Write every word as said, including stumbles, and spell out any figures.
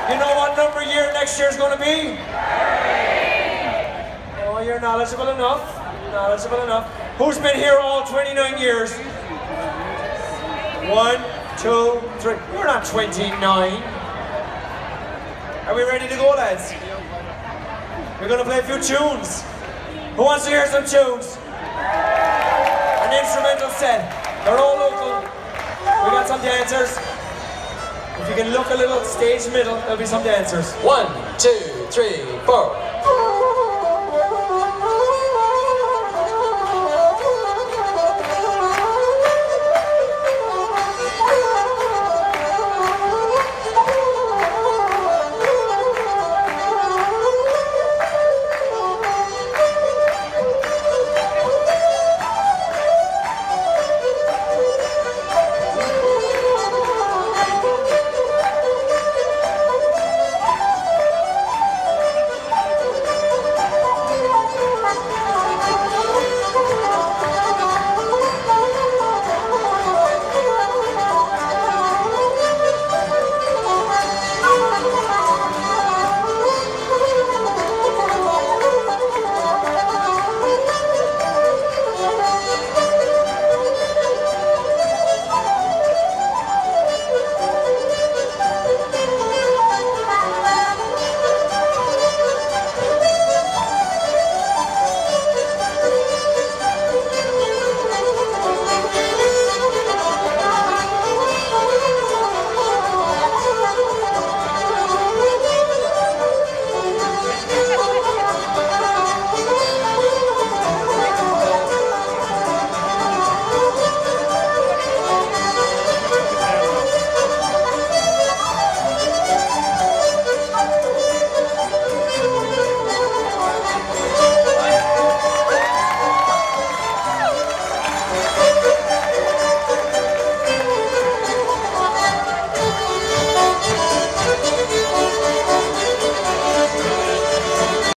You know what number year next year is going to be? Oh, you're knowledgeable enough. Knowledgeable enough. Who's been here all twenty-nine years? One, two, three. You're not twenty-nine. Are we ready to go, lads? We're going to play a few tunes. Who wants to hear some tunes? An instrumental set. They're all local. We got some dancers. If you can look a little stage middle, there'll be some dancers. One, two, three, four.